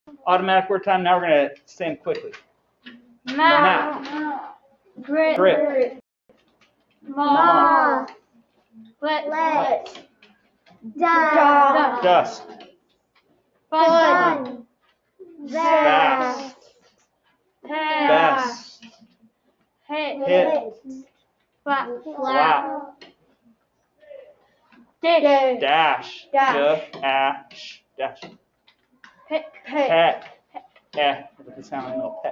Automatic word time. Now we're going to say them quickly. Map. Grip. Moth. Let. Dust. Fun. Vast. Best. Hit. Flap. Dash. Dash. Dash. Peck. With the sound in the middle. Peck.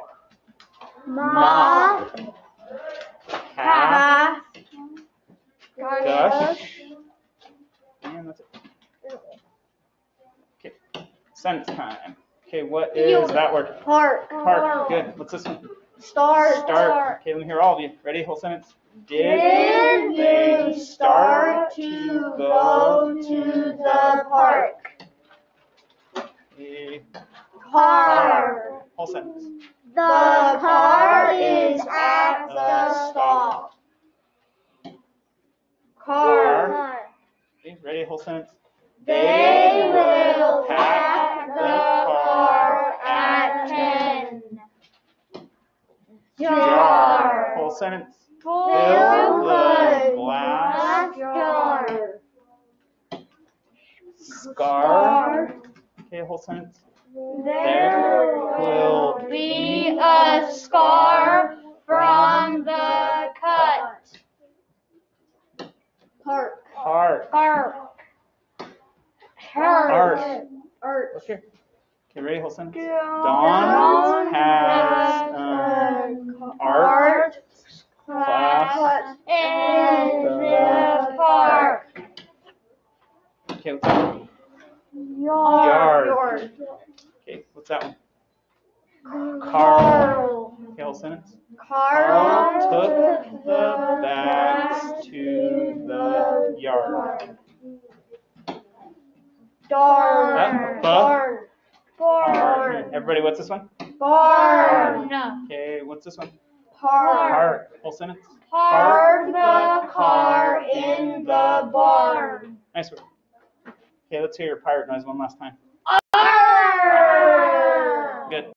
Moth. Calf. Gush. And that's it. Okay. Sentence time. Okay, what is that word? Park. Park. Good. What's this one? Start. Okay, let me hear all of you. Ready? Whole sentence. Did they start to go to the park? Car. Whole sentence. The car is at the stop. Car. Okay, ready? Whole sentence. They will pack the car at 10. Jar. Whole sentence. Fill the glass jar. Scar. Okay, whole sentence. There will be a scar from the cut. Park. Heart. Okay. Okay, ready? Whole sentence. Dawn has an art class in the park. Okay, what's that one? Yard. Okay, what's that one? Carl. Okay, whole sentence. Carl took the bags to the yard. Barn. Everybody, what's this one? Barn. Okay, what's this one? Park. Whole sentence. Park the car in the barn. Nice word. Okay, let's hear your pirate noise one last time.